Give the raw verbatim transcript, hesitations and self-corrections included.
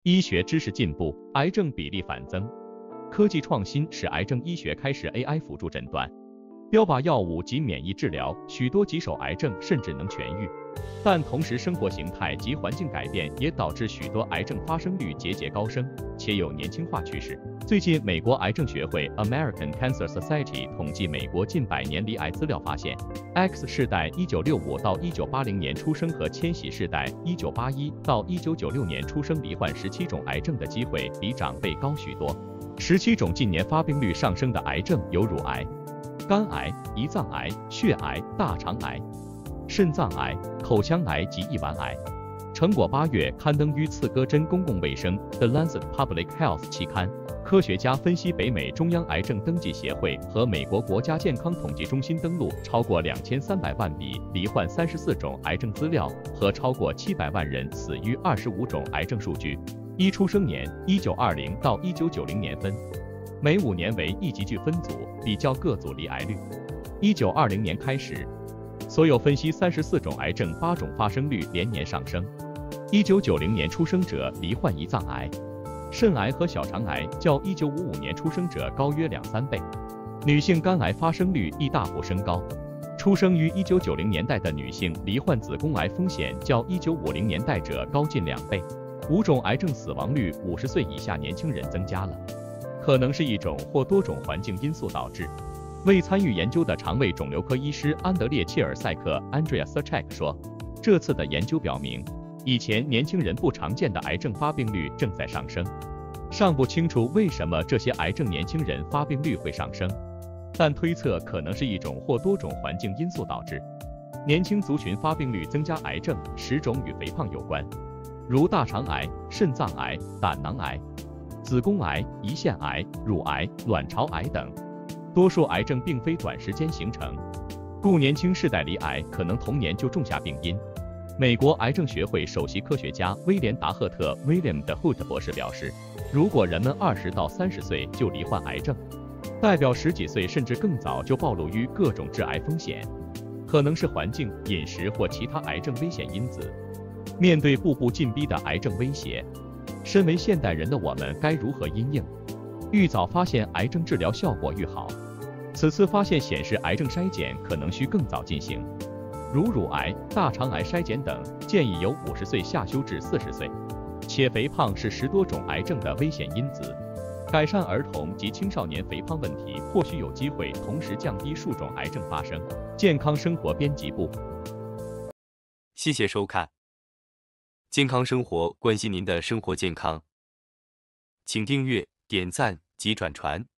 医学知识进步，癌症比例反增。科技创新使癌症医学开始 A I 辅助诊断、标靶药物及免疫治疗，许多棘手癌症甚至能痊愈。但同时，生活形态及环境改变也导致许多癌症发生率节节高升，且有年轻化趋势。最近，美国癌症学会 American Cancer Society 统计美国近百年罹癌资料发现 ，X 世代一九六五到一九八零年出生和千禧世代一九八一到一九九六年出生罹患十七种癌症的机会比长辈高许多。十七种近年发病率上升的癌症有乳癌、肝癌、胰脏癌、血癌、大肠癌、肾脏癌、口腔癌及抑烷癌。成果八月刊登于刺胳针公共卫生 The Lancet Public Health 期刊。科学家分析北美中央癌症登记协会和美国国家健康统计中心登录超过两千三百万笔罹患三十四种癌症资料和超过七百万人死于二十五种癌症数据。依出生年一九二零到一九九零年分，每五年为一级距分组，比较各组罹癌率。一九二零年开始，所有分析三十四种癌症八种发生率连年上升。一九九零年出生者罹患胰脏癌、肾癌和小肠癌较一九五五年出生者高约两三倍，女性肝癌发生率亦大幅升高。出生于一九九零年代的女性罹患子宫癌风险较一九五零年代者高近两倍。五种癌症死亡率五十岁以下年轻人增加了，可能是一种或多种环境因素导致。未参与研究的肠胃肿瘤科医师安德烈·切尔塞克 （Andrea Sirchek） 说，这次的研究表明，以前年轻人不常见的癌症发病率正在上升。尚不清楚为什么这些癌症年轻人发病率会上升，但推测可能是一种或多种环境因素导致。年轻族群发病率增加，癌症十种与肥胖有关，如大肠癌、肾脏癌、胆囊癌、子宫癌、胰腺癌、乳癌、卵巢癌等。多数癌症并非短时间形成，故年轻世代罹癌可能童年就种下病因。美国癌症学会首席科学家威廉·达赫特 （William de Hoot） 博士表示，如果人们二十到三十岁就罹患癌症，代表十几岁甚至更早就暴露于各种致癌风险，可能是环境、饮食或其他癌症危险因子。面对步步紧逼的癌症威胁，身为现代人的我们该如何因应？愈早发现癌症治疗效果愈好。此次发现显示，癌症筛检可能需更早进行，如乳癌、大肠癌筛检等，建议由五十岁下修至四十岁。且肥胖是十多种癌症的危险因子，改善儿童及青少年肥胖问题，或许有机会同时降低数种癌症发生。健康生活编辑部， 谢谢收看。健康生活，关心您的生活健康，请订阅、点赞及转传。